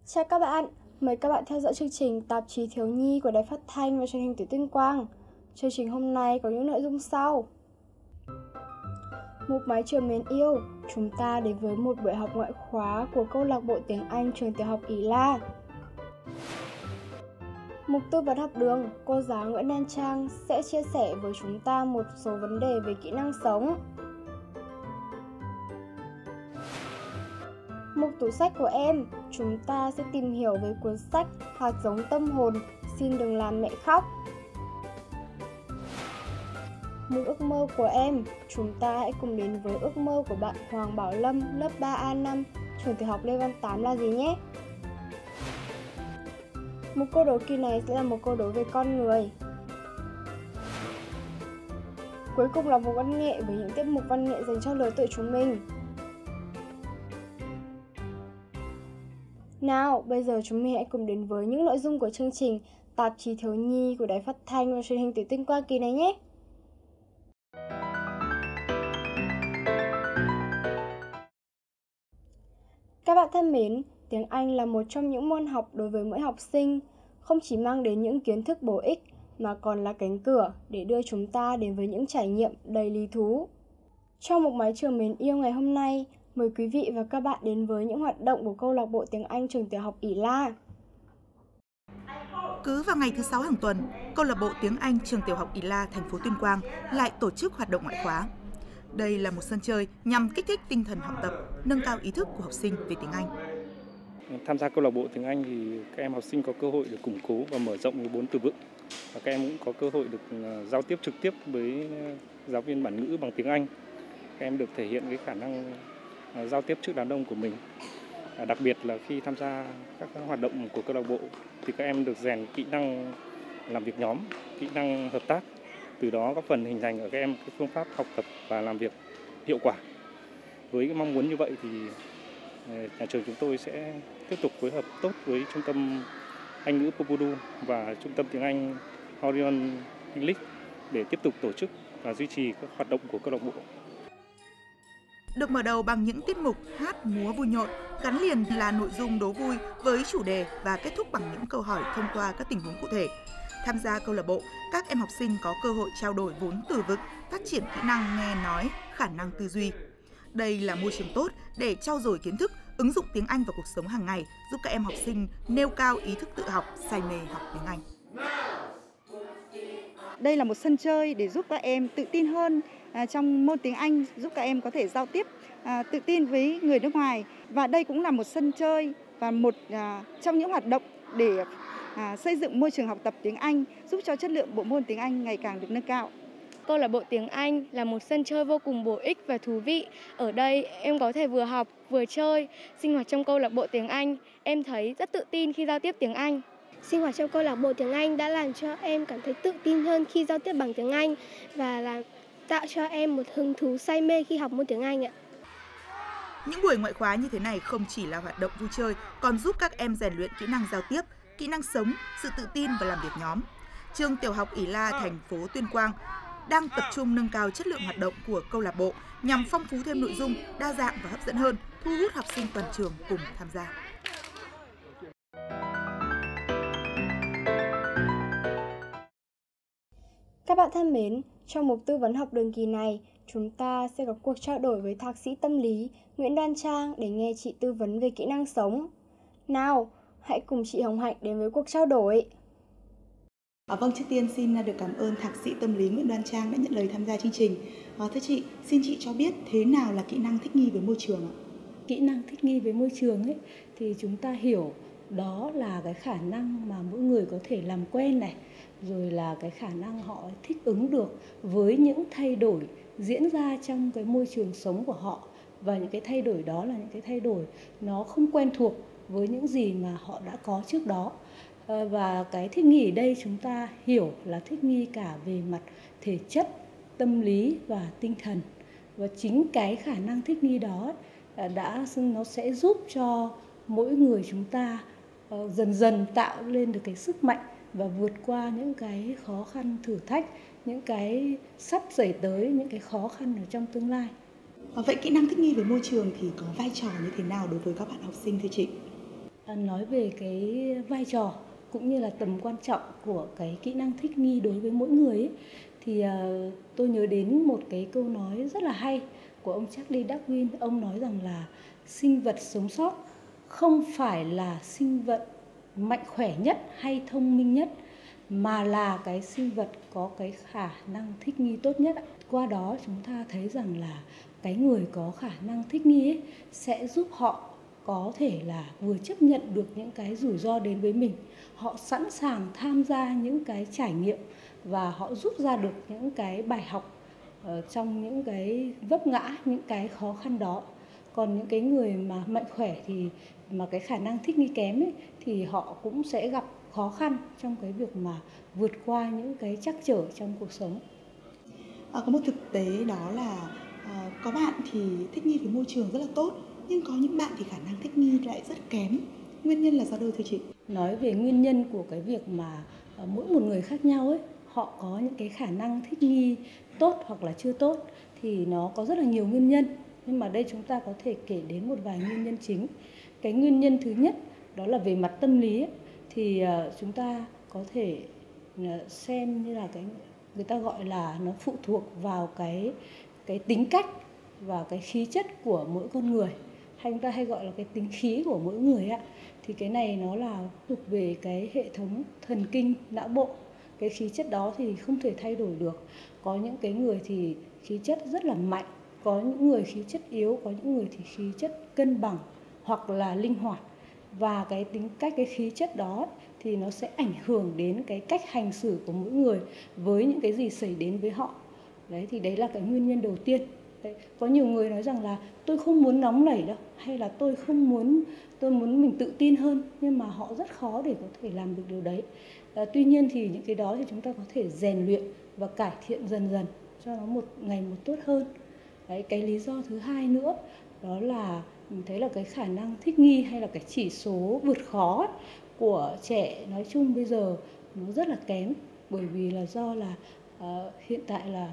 Chào các bạn, mời các bạn theo dõi chương trình Tạp chí Thiếu nhi của Đài Phát thanh và Truyền hình Tỉnh Tuyên Quang. Chương trình hôm nay có những nội dung sau. Mục Mái Trường Mến Yêu, chúng ta đến với một buổi học ngoại khóa của câu lạc bộ tiếng Anh trường tiểu học Ỷ La. Mục tư vấn học đường, cô giáo Nguyễn Đan Trang sẽ chia sẻ với chúng ta một số vấn đề về kỹ năng sống. Mục tủ sách của em, chúng ta sẽ tìm hiểu về cuốn sách Hạt giống tâm hồn, xin đừng làm mẹ khóc. Mục ước mơ của em, chúng ta hãy cùng đến với ước mơ của bạn Hoàng Bảo Lâm, lớp 3A5, trường tiểu học Lê Văn Tám là gì nhé? Mục câu đố kỳ này sẽ là một câu đố về con người. Cuối cùng là mục văn nghệ với những tiết mục văn nghệ dành cho lứa tuổi chúng mình. Nào, bây giờ chúng mình hãy cùng đến với những nội dung của chương trình Tạp chí Thiếu nhi của Đài Phát thanh và Truyền hình Tỉnh Tuyên Quang kỳ này nhé. Các bạn thân mến, tiếng Anh là một trong những môn học đối với mỗi học sinh, không chỉ mang đến những kiến thức bổ ích mà còn là cánh cửa để đưa chúng ta đến với những trải nghiệm đầy lý thú. Trong mục Mái Trường Mến Yêu ngày hôm nay, mời quý vị và các bạn đến với những hoạt động của câu lạc bộ tiếng Anh trường tiểu học Ỷ La. Cứ vào ngày thứ 6 hàng tuần, câu lạc bộ tiếng Anh trường tiểu học Ỷ La, thành phố Tuyên Quang lại tổ chức hoạt động ngoại khóa. Đây là một sân chơi nhằm kích thích tinh thần học tập, nâng cao ý thức của học sinh về tiếng Anh. Tham gia câu lạc bộ tiếng Anh thì các em học sinh có cơ hội được củng cố và mở rộng cái vốn từ vựng. Và các em cũng có cơ hội được giao tiếp trực tiếp với giáo viên bản ngữ bằng tiếng Anh. Các em được thể hiện cái khả năng giao tiếp trước đám đông của mình. Đặc biệt là khi tham gia các hoạt động của câu lạc bộ thì các em được rèn kỹ năng làm việc nhóm, kỹ năng hợp tác. Từ đó góp phần hình thành ở các em cái phương pháp học tập và làm việc hiệu quả. Với cái mong muốn như vậy thì nhà trường chúng tôi sẽ tiếp tục phối hợp tốt với Trung tâm Anh ngữ Popodu và Trung tâm tiếng Anh Orion English để tiếp tục tổ chức và duy trì các hoạt động của câu lạc bộ. Được mở đầu bằng những tiết mục hát, múa vui nhộn, gắn liền là nội dung đố vui với chủ đề và kết thúc bằng những câu hỏi thông qua các tình huống cụ thể. Tham gia câu lạc bộ, các em học sinh có cơ hội trao đổi vốn từ vựng, phát triển kỹ năng nghe nói, khả năng tư duy. Đây là môi trường tốt để trau dồi kiến thức, ứng dụng tiếng Anh vào cuộc sống hàng ngày, giúp các em học sinh nêu cao ý thức tự học, say mê học tiếng Anh. Đây là một sân chơi để giúp các em tự tin hơn trong môn tiếng Anh, giúp các em có thể giao tiếp tự tin với người nước ngoài. Và đây cũng là một sân chơi và một trong những hoạt động để xây dựng môi trường học tập tiếng Anh, giúp cho chất lượng bộ môn tiếng Anh ngày càng được nâng cao. Câu lạc bộ tiếng Anh là một sân chơi vô cùng bổ ích và thú vị. Ở đây em có thể vừa học, vừa chơi. Sinh hoạt trong câu lạc bộ tiếng Anh, em thấy rất tự tin khi giao tiếp tiếng Anh. Sinh hoạt trong câu lạc bộ tiếng Anh đã làm cho em cảm thấy tự tin hơn khi giao tiếp bằng tiếng Anh và tạo cho em một hứng thú say mê khi học môn tiếng Anh ạ. Những buổi ngoại khóa như thế này không chỉ là hoạt động vui chơi, còn giúp các em rèn luyện kỹ năng giao tiếp, kỹ năng sống, sự tự tin và làm việc nhóm. Trường tiểu học Ỷ La, thành phố Tuyên Quang đang tập trung nâng cao chất lượng hoạt động của câu lạc bộ nhằm phong phú thêm nội dung, đa dạng và hấp dẫn hơn, thu hút học sinh toàn trường cùng tham gia. Các bạn thân mến, trong mục tư vấn học đường kỳ này, chúng ta sẽ có cuộc trao đổi với thạc sĩ tâm lý Nguyễn Đan Trang để nghe chị tư vấn về kỹ năng sống. Nào, hãy cùng chị Hồng Hạnh đến với cuộc trao đổi. Vâng, trước tiên xin được cảm ơn thạc sĩ tâm lý Nguyễn Đan Trang đã nhận lời tham gia chương trình. Thưa chị, xin chị cho biết thế nào là kỹ năng thích nghi với môi trường ạ? Kỹ năng thích nghi với môi trường ấy, thì chúng ta hiểu đó là cái khả năng mà mỗi người có thể làm quen này, rồi là cái khả năng họ thích ứng được với những thay đổi diễn ra trong cái môi trường sống của họ. Và những cái thay đổi đó là những cái thay đổi nó không quen thuộc với những gì mà họ đã có trước đó. Và cái thích nghi ở đây chúng ta hiểu là thích nghi cả về mặt thể chất, tâm lý và tinh thần. Và chính cái khả năng thích nghi đó nó sẽ giúp cho mỗi người chúng ta dần dần tạo lên được cái sức mạnh và vượt qua những cái khó khăn thử thách, những cái sắp xảy tới, những cái khó khăn ở trong tương lai. Vậy kỹ năng thích nghi với môi trường thì có vai trò như thế nào đối với các bạn học sinh thưa chị? Nói về cái vai trò cũng như là tầm quan trọng của cái kỹ năng thích nghi đối với mỗi người ấy, thì tôi nhớ đến một cái câu nói rất là hay của ông Charles Darwin. Ông nói rằng là sinh vật sống sót không phải là sinh vật mạnh khỏe nhất hay thông minh nhất, mà là cái sinh vật có cái khả năng thích nghi tốt nhất. Qua đó chúng ta thấy rằng là cái người có khả năng thích nghi ấy sẽ giúp họ có thể là vừa chấp nhận được những cái rủi ro đến với mình, họ sẵn sàng tham gia những cái trải nghiệm và họ rút ra được những cái bài học trong những cái vấp ngã, những cái khó khăn đó. Còn những cái người mà mạnh khỏe thì mà cái khả năng thích nghi kém ấy, thì họ cũng sẽ gặp khó khăn trong cái việc mà vượt qua những cái trắc trở trong cuộc sống. Có một thực tế đó là có bạn thì thích nghi với môi trường rất là tốt, nhưng có những bạn thì khả năng thích nghi lại rất kém. Nguyên nhân là do đâu thưa chị? Nói về nguyên nhân của cái việc mà mỗi một người khác nhau ấy, họ có những cái khả năng thích nghi tốt hoặc là chưa tốt thì nó có rất là nhiều nguyên nhân. Nhưng mà đây chúng ta có thể kể đến một vài nguyên nhân chính. Cái nguyên nhân thứ nhất đó là về mặt tâm lý ấy, thì chúng ta có thể xem như là cái người ta gọi là nó phụ thuộc vào cái tính cách và cái khí chất của mỗi con người, hay chúng ta hay gọi là cái tính khí của mỗi người ạ. Thì cái này nó là thuộc về cái hệ thống thần kinh não bộ. Cái khí chất đó thì không thể thay đổi được. Có những cái người thì khí chất rất là mạnh, có những người khí chất yếu, có những người thì khí chất cân bằng hoặc là linh hoạt. Và cái tính cách, cái khí chất đó thì nó sẽ ảnh hưởng đến cái cách hành xử của mỗi người với những cái gì xảy đến với họ. Đấy, thì đấy là cái nguyên nhân đầu tiên. Đấy, có nhiều người nói rằng là tôi không muốn nóng nảy đâu, hay là tôi muốn mình tự tin hơn, nhưng mà họ rất khó để có thể làm được điều đấy. Tuy nhiên thì những cái đó thì chúng ta có thể rèn luyện và cải thiện dần dần cho nó một ngày một tốt hơn. Đấy, cái lý do thứ hai nữa đó là mình thấy là cái khả năng thích nghi hay là cái chỉ số vượt khó ấy, của trẻ nói chung bây giờ nó rất là kém, bởi vì là do là hiện tại là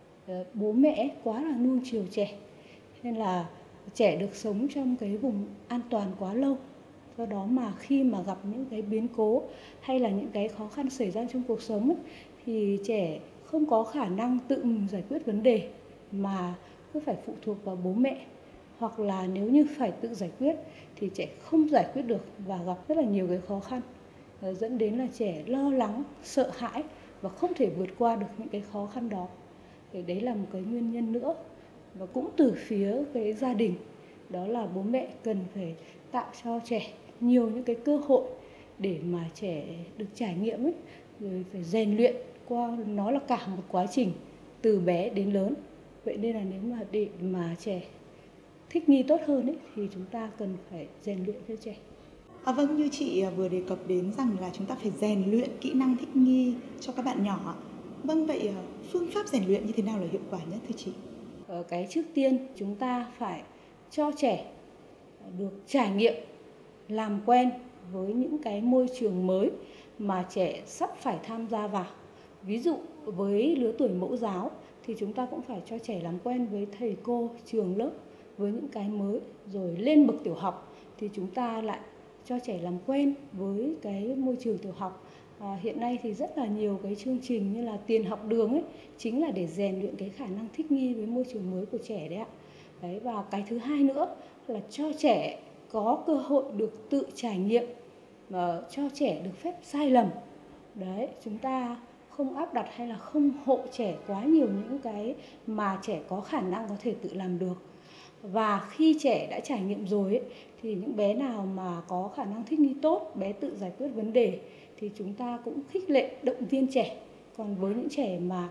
bố mẹ quá là nuông chiều trẻ, nên là trẻ được sống trong cái vùng an toàn quá lâu. Do đó mà khi mà gặp những cái biến cố hay là những cái khó khăn xảy ra trong cuộc sống ấy, thì trẻ không có khả năng tự mình giải quyết vấn đề mà cứ phải phụ thuộc vào bố mẹ, hoặc là nếu như phải tự giải quyết thì trẻ không giải quyết được và gặp rất là nhiều cái khó khăn, dẫn đến là trẻ lo lắng, sợ hãi và không thể vượt qua được những cái khó khăn đó. Thì đấy là một cái nguyên nhân nữa. Và cũng từ phía cái gia đình, đó là bố mẹ cần phải tạo cho trẻ nhiều những cái cơ hội để mà trẻ được trải nghiệm ấy, rồi phải rèn luyện qua nó là cả một quá trình từ bé đến lớn. Vậy nên là nếu mà để mà trẻ thích nghi tốt hơn ấy, thì chúng ta cần phải rèn luyện cho trẻ. Vâng, như chị vừa đề cập đến rằng là chúng ta phải rèn luyện kỹ năng thích nghi cho các bạn nhỏ. Vâng, vậy phương pháp rèn luyện như thế nào là hiệu quả nhất thưa chị? Cái trước tiên chúng ta phải cho trẻ được trải nghiệm, làm quen với những cái môi trường mới mà trẻ sắp phải tham gia vào. Ví dụ với lứa tuổi mẫu giáo thì chúng ta cũng phải cho trẻ làm quen với thầy cô, trường lớp, với những cái mới. Rồi lên bậc tiểu học thì chúng ta lại cho trẻ làm quen với cái môi trường tiểu học. Hiện nay thì rất là nhiều cái chương trình như là tiền học đường ấy, chính là để rèn luyện cái khả năng thích nghi với môi trường mới của trẻ đấy ạ. Đấy, và cái thứ hai nữa là cho trẻ có cơ hội được tự trải nghiệm, cho trẻ được phép sai lầm. Đấy, chúng ta không áp đặt hay là không hộ trẻ quá nhiều những cái mà trẻ có khả năng có thể tự làm được. Và khi trẻ đã trải nghiệm rồi ấy, thì những bé nào mà có khả năng thích nghi tốt, bé tự giải quyết vấn đề, thì chúng ta cũng khích lệ, động viên trẻ. Còn với những trẻ mà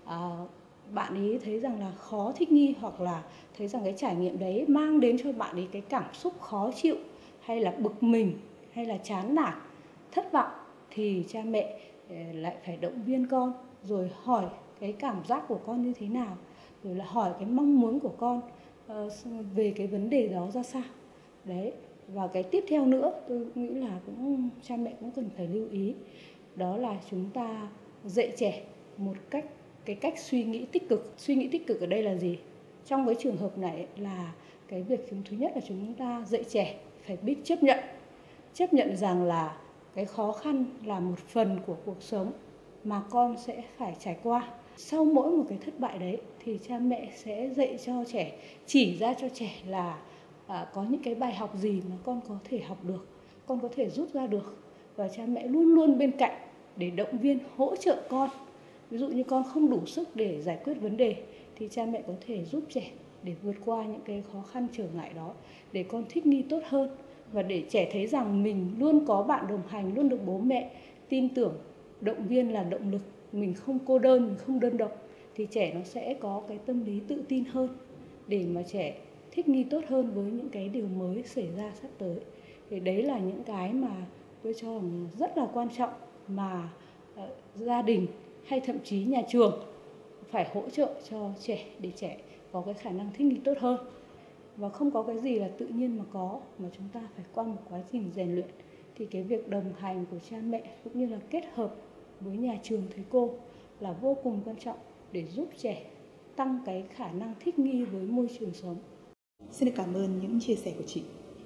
bạn ấy thấy rằng là khó thích nghi, hoặc là thấy rằng cái trải nghiệm đấy mang đến cho bạn ấy cái cảm xúc khó chịu, hay là bực mình, hay là chán nản, thất vọng, thì cha mẹ lại phải động viên con, rồi hỏi cái cảm giác của con như thế nào, rồi là hỏi cái mong muốn của con về cái vấn đề đó ra sao. Đấy, và cái tiếp theo nữa tôi nghĩ là cha mẹ cũng cần phải lưu ý, đó là chúng ta dạy trẻ một cách suy nghĩ tích cực. Suy nghĩ tích cực ở đây là gì? Trong cái trường hợp này là cái việc thứ nhất là chúng ta dạy trẻ phải biết chấp nhận. chấp nhận rằng là cái khó khăn là một phần của cuộc sống mà con sẽ phải trải qua. Sau mỗi một cái thất bại đấy thì cha mẹ sẽ dạy cho trẻ, chỉ ra cho trẻ là có những cái bài học gì mà con có thể học được, con có thể rút ra được. Và cha mẹ luôn luôn bên cạnh để động viên, hỗ trợ con. Ví dụ như con không đủ sức để giải quyết vấn đề thì cha mẹ có thể giúp trẻ để vượt qua những cái khó khăn trở ngại đó, để con thích nghi tốt hơn và để trẻ thấy rằng mình luôn có bạn đồng hành, luôn được bố mẹ tin tưởng, động viên là động lực, mình không cô đơn, mình không đơn độc, thì trẻ nó sẽ có cái tâm lý tự tin hơn để mà trẻ thích nghi tốt hơn với những cái điều mới xảy ra sắp tới. Thì đấy là những cái mà tôi cho rằng rất là quan trọng mà gia đình hay thậm chí nhà trường phải hỗ trợ cho trẻ để trẻ có cái khả năng thích nghi tốt hơn. Và không có cái gì là tự nhiên mà có, mà chúng ta phải qua một quá trình rèn luyện. Thì cái việc đồng hành của cha mẹ cũng như là kết hợp với nhà trường, thầy cô là vô cùng quan trọng để giúp trẻ tăng cái khả năng thích nghi với môi trường sống. Xin được cảm ơn những chia sẻ của chị.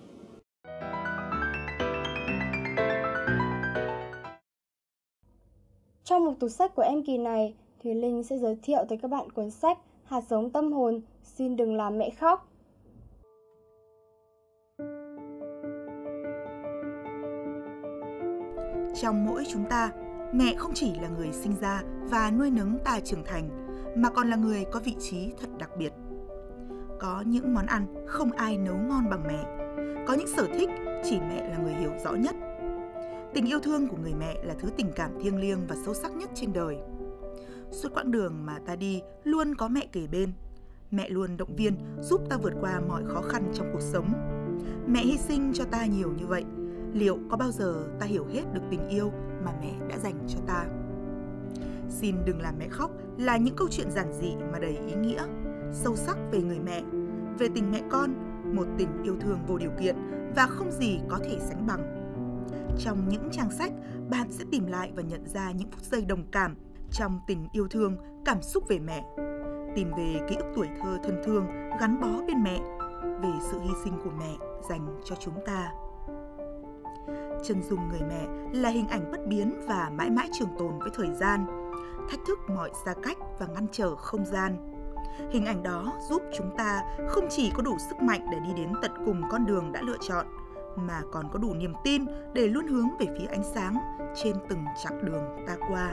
Trong mục tủ sách của em kỳ này, Thùy Linh sẽ giới thiệu tới các bạn cuốn sách Hạt giống tâm hồn, xin đừng làm mẹ khóc. Trong mỗi chúng ta, mẹ không chỉ là người sinh ra và nuôi nấng ta trưởng thành, mà còn là người có vị trí thật đặc biệt. Có những món ăn không ai nấu ngon bằng mẹ, có những sở thích chỉ mẹ là người hiểu rõ nhất. Tình yêu thương của người mẹ là thứ tình cảm thiêng liêng và sâu sắc nhất trên đời. Suốt quãng đường mà ta đi luôn có mẹ kề bên. Mẹ luôn động viên, giúp ta vượt qua mọi khó khăn trong cuộc sống. Mẹ hy sinh cho ta nhiều như vậy, liệu có bao giờ ta hiểu hết được tình yêu mà mẹ đã dành cho ta? Xin đừng làm mẹ khóc là những câu chuyện giản dị mà đầy ý nghĩa, sâu sắc về người mẹ, về tình mẹ con, một tình yêu thương vô điều kiện và không gì có thể sánh bằng. Trong những trang sách, bạn sẽ tìm lại và nhận ra những phút giây đồng cảm trong tình yêu thương, cảm xúc về mẹ, tìm về ký ức tuổi thơ thân thương gắn bó bên mẹ, về sự hy sinh của mẹ dành cho chúng ta. Chân dung người mẹ là hình ảnh bất biến và mãi mãi trường tồn với thời gian, thách thức mọi xa cách và ngăn trở không gian. Hình ảnh đó giúp chúng ta không chỉ có đủ sức mạnh để đi đến tận cùng con đường đã lựa chọn, mà còn có đủ niềm tin để luôn hướng về phía ánh sáng trên từng chặng đường ta qua.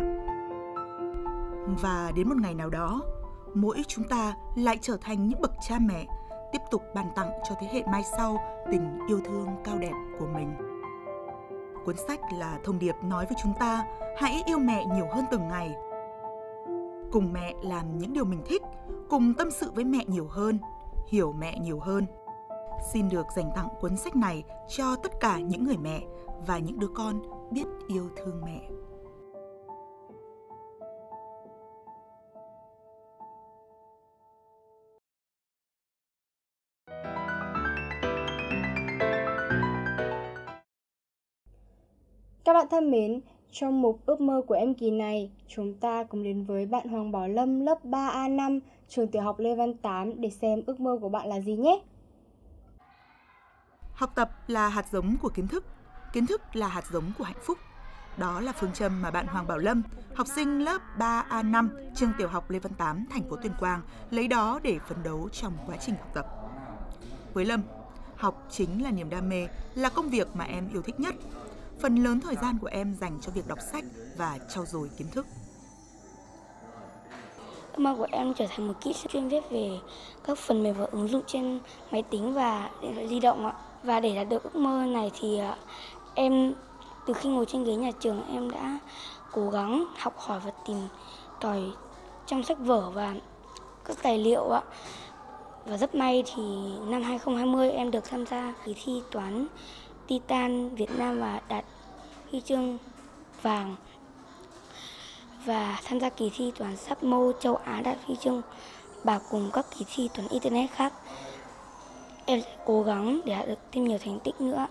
Và đến một ngày nào đó, mỗi chúng ta lại trở thành những bậc cha mẹ, tiếp tục ban tặng cho thế hệ mai sau tình yêu thương cao đẹp của mình. Cuốn sách là thông điệp nói với chúng ta hãy yêu mẹ nhiều hơn từng ngày. Cùng mẹ làm những điều mình thích, cùng tâm sự với mẹ nhiều hơn, hiểu mẹ nhiều hơn. Xin được dành tặng cuốn sách này cho tất cả những người mẹ và những đứa con biết yêu thương mẹ. Các bạn thân mến, trong mục ước mơ của em kỳ này, chúng ta cùng đến với bạn Hoàng Bảo Lâm lớp 3A5, trường tiểu học Lê Văn Tám để xem ước mơ của bạn là gì nhé. Học tập là hạt giống của kiến thức là hạt giống của hạnh phúc. Đó là phương châm mà bạn Hoàng Bảo Lâm, học sinh lớp 3A5, trường tiểu học Lê Văn Tám, thành phố Tuyên Quang, lấy đó để phấn đấu trong quá trình học tập. Với Lâm, học chính là niềm đam mê, là công việc mà em yêu thích nhất. Phần lớn thời gian của em dành cho việc đọc sách và trau dồi kiến thức. Ước mơ của em trở thành một kỹ sư chuyên viết về các phần mềm và ứng dụng trên máy tính và điện thoại di động ạ. Và để đạt được ước mơ này thì em từ khi ngồi trên ghế nhà trường em đã cố gắng học hỏi và tìm tòi trong sách vở và các tài liệu ạ. Và rất may thì năm 2020 em được tham gia kỳ thi toán Titan Việt Nam và đạt huy chương vàng. Và tham gia kỳ thi toán Sapmo châu Á đạt huy chương bạc cùng các kỳ thi toán Internet khác. Em sẽ cố gắng để đạt được thêm nhiều thành tích nữa.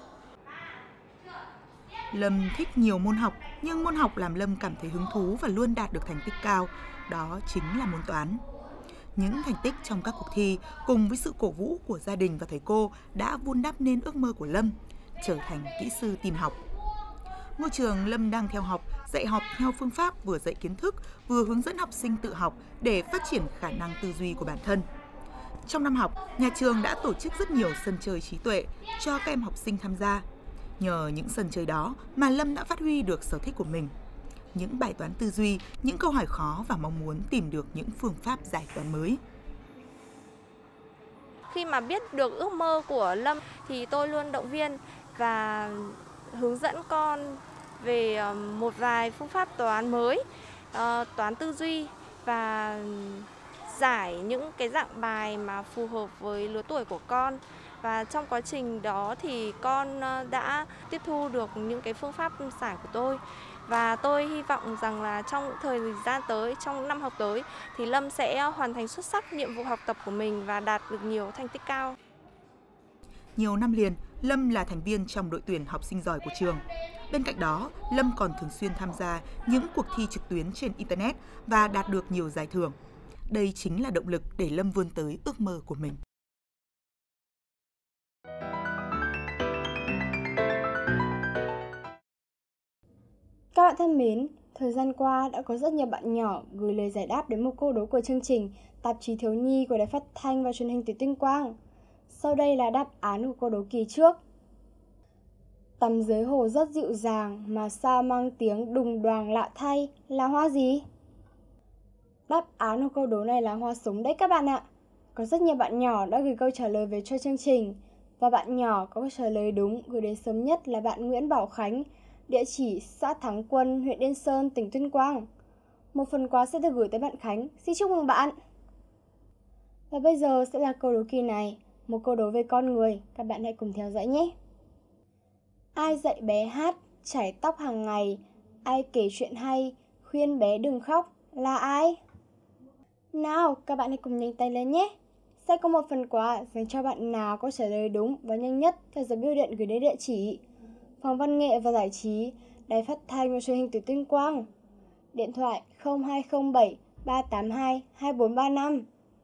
Lâm thích nhiều môn học, nhưng môn học làm Lâm cảm thấy hứng thú và luôn đạt được thành tích cao. Đó chính là môn toán. Những thành tích trong các cuộc thi cùng với sự cổ vũ của gia đình và thầy cô đã vun đắp nên ước mơ của Lâm. trở thành kỹ sư tin học. Ngôi trường Lâm đang theo học, dạy học theo phương pháp vừa dạy kiến thức, vừa hướng dẫn học sinh tự học để phát triển khả năng tư duy của bản thân. Trong năm học, nhà trường đã tổ chức rất nhiều sân chơi trí tuệ cho các em học sinh tham gia. Nhờ những sân chơi đó mà Lâm đã phát huy được sở thích của mình. Những bài toán tư duy, những câu hỏi khó và mong muốn tìm được những phương pháp giải toán mới. Khi mà biết được ước mơ của Lâm thì tôi luôn động viên và hướng dẫn con về một vài phương pháp toán mới, toán tư duy và giải những cái dạng bài mà phù hợp với lứa tuổi của con. Và trong quá trình đó thì con đã tiếp thu được những cái phương pháp giải của tôi. Và tôi hy vọng rằng là trong thời gian tới, trong năm học tới thì Lâm sẽ hoàn thành xuất sắc nhiệm vụ học tập của mình và đạt được nhiều thành tích cao. Nhiều năm liền, Lâm là thành viên trong đội tuyển học sinh giỏi của trường. Bên cạnh đó, Lâm còn thường xuyên tham gia những cuộc thi trực tuyến trên Internet và đạt được nhiều giải thưởng. Đây chính là động lực để Lâm vươn tới ước mơ của mình. Các bạn thân mến, thời gian qua đã có rất nhiều bạn nhỏ gửi lời giải đáp đến một câu đố của chương trình Tạp chí Thiếu nhi của Đài Phát thanh và Truyền hình Tỉnh Tuyên Quang. Sau đây là đáp án của câu đố kỳ trước. Tắm dưới hồ rất dịu dàng mà sao mang tiếng đùng đoàng lạ thay là hoa gì? Đáp án của câu đố này là hoa súng đấy các bạn ạ. Có rất nhiều bạn nhỏ đã gửi câu trả lời về cho chương trình. Và bạn nhỏ có câu trả lời đúng gửi đến sớm nhất là bạn Nguyễn Bảo Khánh, địa chỉ xã Thắng Quân, huyện Yên Sơn, tỉnh Tuyên Quang. Một phần quà sẽ được gửi tới bạn Khánh. Xin chúc mừng bạn! Và bây giờ sẽ là câu đố kỳ này, một câu đố về con người. Các bạn hãy cùng theo dõi nhé! Ai dạy bé hát, chải tóc hàng ngày, ai kể chuyện hay, khuyên bé đừng khóc, là ai? Nào, các bạn hãy cùng nhanh tay lên nhé! Sẽ có một phần quà dành cho bạn nào có trả lời đúng và nhanh nhất theo dấu bưu điện gửi đến địa chỉ Phòng Văn nghệ và Giải trí, Đài Phát thanh và Truyền hình Tỉnh Tuyên Quang. Điện thoại 0207 382 2435.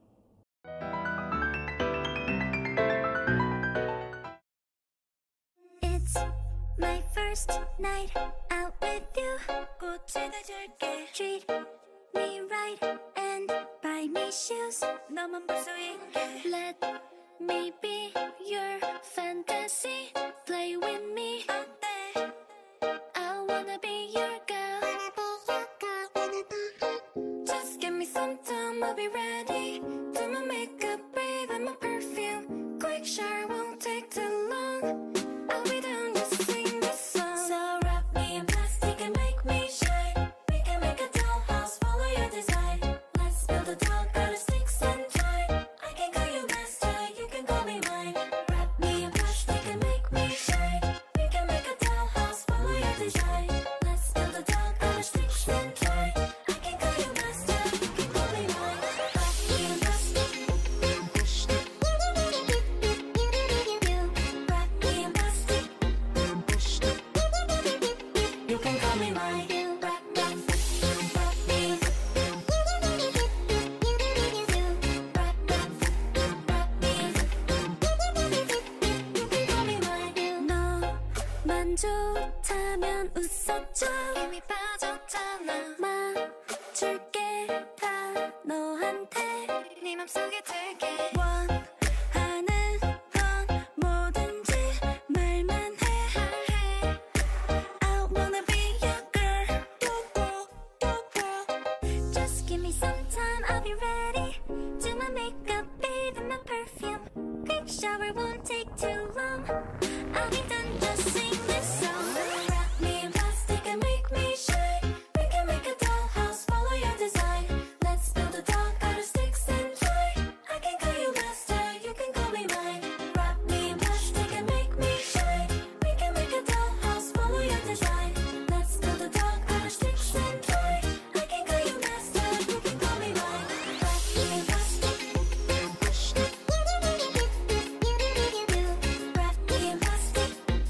It's my first night out with you. 꽃을 줄게. Treat me right and buy me shoes. 너만 볼 수 있게. Let me be your fantasy. Play with me. I wanna be your girl. Just give me some time, I'll be ready. Do my makeup, bathe in my perfume. Quick shower won't take too long. I'll be down to sing this song. So wrap me in plastic and make me shine. We can make a dollhouse, follow your design. Let's build a doll out of sticks and twine. I can call you master, you can call me mine. Wrap me in plastic and make me shine. We can make a dollhouse, follow your design. Let's build a doll out of sticks and twine. I can call you master, you can call me mine. Wrap me in plastic. Wrap me in plastic. You can call me mine. Wrap me. Wrap me. You can call me mine. 너만 좋다면 웃어줘. 이미 빠졌잖아. 맞출게 다 너한테. 네 맘속에 들게. 원하는 건 뭐든지 말만 해. I wanna be your girl. Just give me some time, I'll be ready. Do my makeup, bathe in my perfume. Quick shower won't take too long. I'll be done, just sing this song. Wrap me in plastic and make me shine. We can make a dollhouse, follow your design. Let's build a doll out of sticks and twine. I can call you master, you can call me mine. Wrap me in plastic and make me shine. We can make a dollhouse, follow your design. Let's build a doll out of sticks and twine. I can call you master, you can call me mine. Wrap me in plastic. Wrap me in plastic.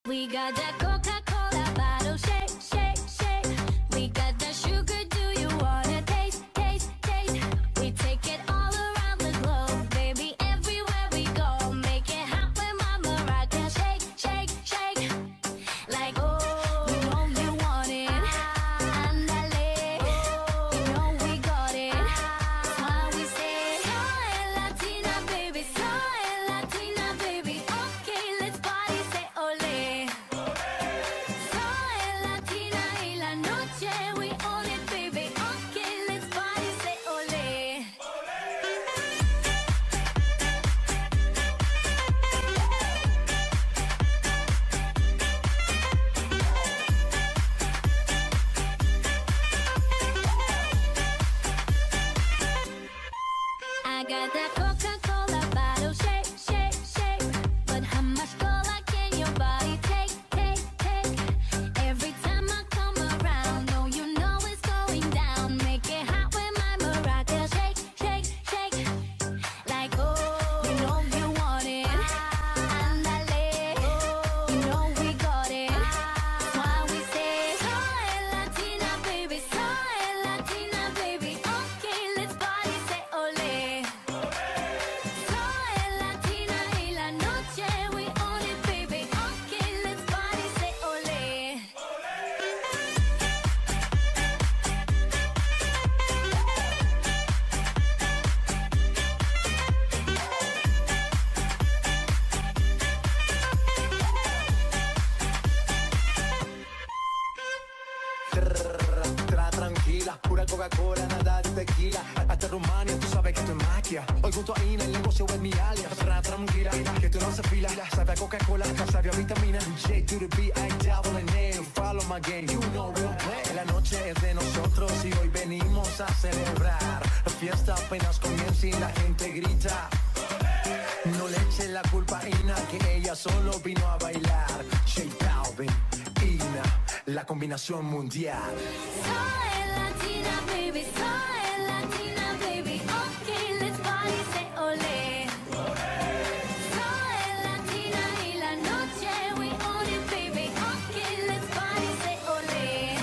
We got that Coca-Cola bottle shake, shake, shake. We got that sugar, do you wanna taste, taste, taste? We take it all around the globe, baby, everywhere we go. Make it hot when Mama rock and shake, shake, shake. Like, oh, you know you want it. Andale, you know we got it. That's why we say, soy Latina, baby, soy Latina, baby. Okay, let's party, say ole. Soy Latina y la noche, we own it, baby. Okay, let's party, say ole. I got that Coca-Cola bottle shake, shake, shake. But how much cola can your body take, take, take? Every time I come around, oh, you know it's going down. Make it hot when my maraca shake, shake, shake. Like, oh, you know you want it. Andale, you know we got it. That's why we say, soy Latina, baby, soy Latina, baby. Okay, let's party, say ole. Soy Latina y la noche, we own it, baby. Okay, let's party, say ole. Tra tranquila, pura Coca-Cola, nada de tequila. Hasta Rumania, tú sabes que esto es magia. Hoy junto a Ina, el negocio es mi alias. Tra tranquila, que tú no se fila. Sabe a Coca-Cola, sabe a vitamina. J to the B, I double N. Follow my game, you know we'll play. La noche es de nosotros y hoy venimos a celebrar. La fiesta apenas comienza y la gente grita. No le eche la culpa a Ina, que ella solo vino a bailar. J Balvin, Ina, la combinación mundial. Soy Latina, baby, soy Latina, baby. Okay, let's party, say ole. Soy Latina y la noche, we own it, baby. Okay, let's party, say ole.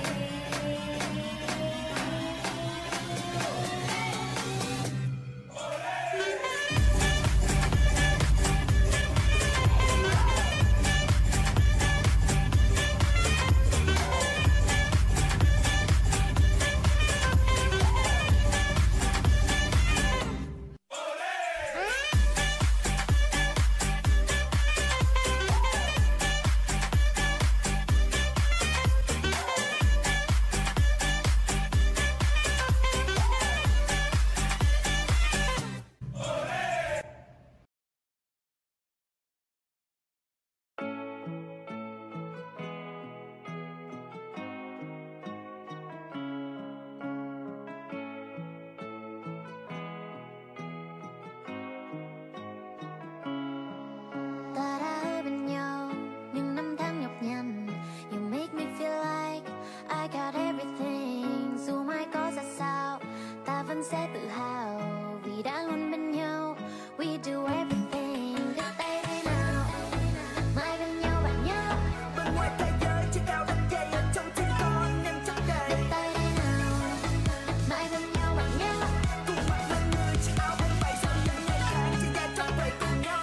Ta đã ở bên nhau những năm tháng nhọc nhằn. You make me feel like I got everything. Dù mai có ra sao, ta vẫn sẽ tự hào vì đã luôn bên nhau. We do everything. Đưa tay đây nào, mãi bên nhau bạn nhớ. Bên ngoài thế giới chỉ cao đất dây ở trong tim con em chắc đầy. Đưa tay đây nào, mãi bên nhau bạn nhớ. Cùng mắt lên người chiếc áo bóng bay sau những ngày tháng chỉ ra trong vậy cùng nhau.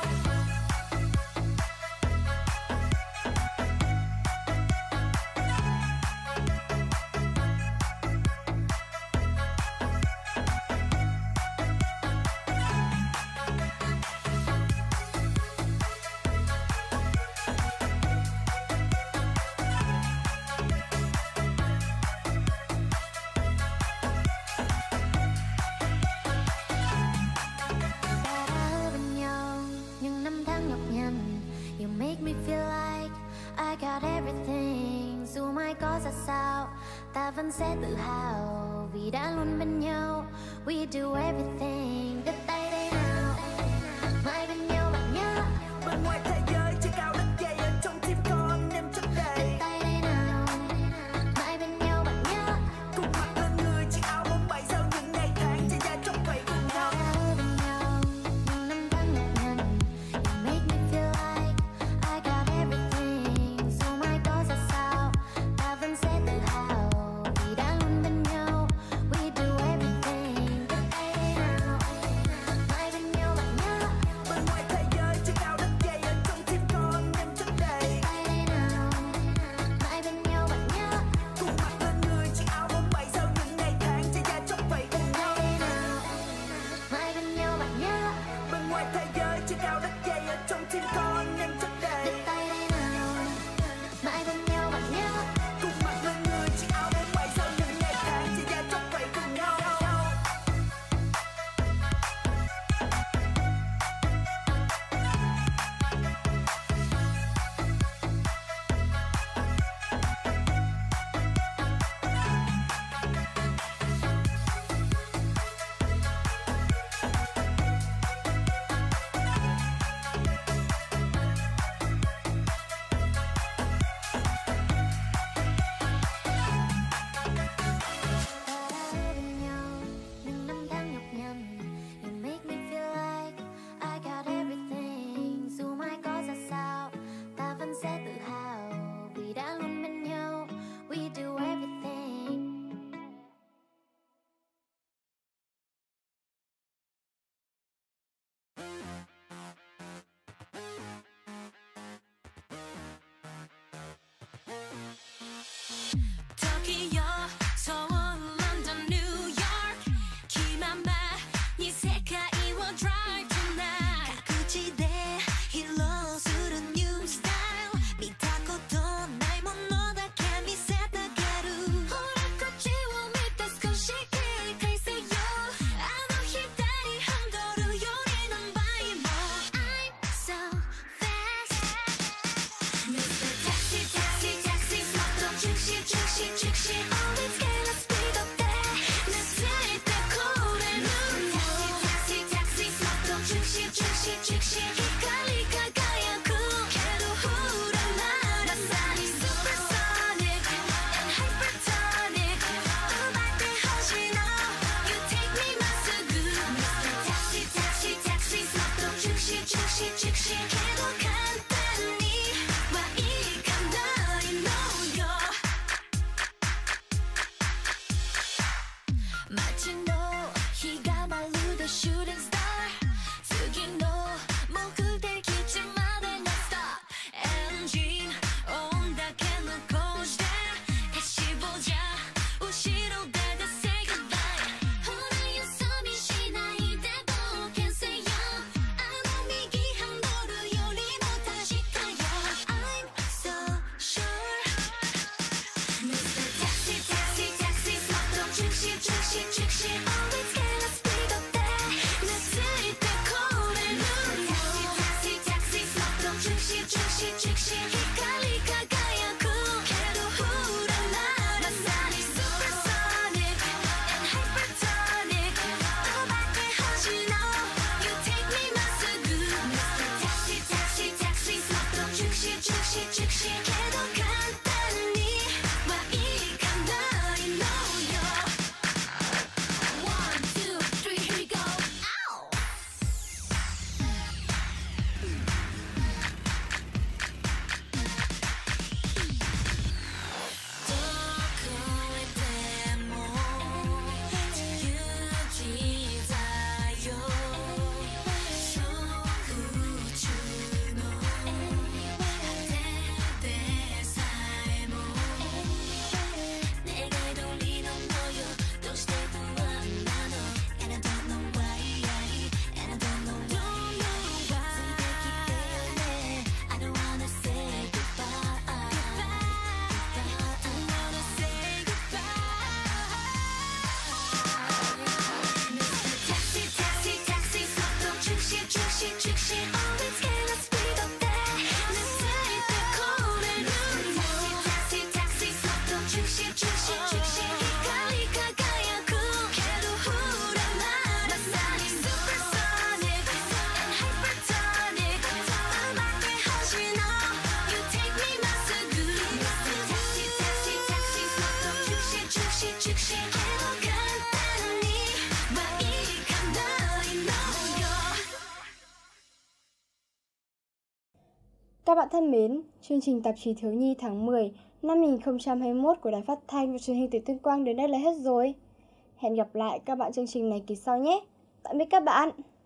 Ta đã ở bên nhau những năm tháng nhọc nhằn. You make me feel like I got everything. Dù mai có ra sao, ta vẫn sẽ tự hào vì đã luôn bên nhau. We do everything. Đưa tay đây nào, mãi bên nhau bạn nhớ. Bên ngoài thế giới chỉ cao đất dây ở trong tim con em chắc đầy. Đưa tay đây nào, mãi bên nhau bạn nhớ. Cùng mắt lên người chiếc áo bóng bay sau những ngày tháng chỉ ra trong vậy cùng nhau. Ta đã ở bên nhau những năm tháng nhọc nhằn. You make me feel like I got everything. 즉시 즉시 해도 간단히 와 이 감당이 놓여 마치 너 희가 말르던 shooting star 특히 너 목그댈 기침마다 나 stop engine 온다 해놓고 싶어 다시 보자 우시로 달다 say goodbye 호랑이 섬이 시나이대도 can say yo 아노미기한 너를 요리 못하시 가요 I'm so sure Mr. Taxi Taxi Taxi 속도 즉시 즉시 즉시 always get a speed up there 늦을 때 코를 눌러 Taxi Taxi 속도 즉시 즉시 즉시 헷갈리가 가야고 해도 후련한 마산이 supersonic and hypertonic 음악에 허신어 You take me not so good Mr. Taxi Taxi Taxi 속도 즉시 즉시 즉시 해도 간단히 와 이 감당이 놓여 1, 2, 3 here we go Ow! 도구의 데모 유지자요 소구주노 대대살모 내가 돌리는 거요 또 시대도 안 나눠 And I don't know why And I don't know why I don't wanna say goodbye I wanna say goodbye Mr. Taxi Taxi Taxi 속도 즉시 즉시 즉시 always get a speed up there 늦을 때 코를 눌러 Taxi Taxi 속도 즉시 즉시 즉시 헷갈리가 가야고 해도 후련한 마산이 supersonic and hypertonic 음악에 허신어 You take me not so good Mr. Taxi Taxi Taxi 속도 즉시 즉시 즉시 해도 간단히 와 이 감당이 놓여 Các bạn thân mến, chương trình tạp chí thiếu nhi tháng 10 năm 2021 của Đài Phát thanh và Truyền hình Tỉnh Tuyên Quang đến đây là hết rồi. Hẹn gặp lại các bạn chương trình này kỳ sau nhé. Tạm biệt các bạn.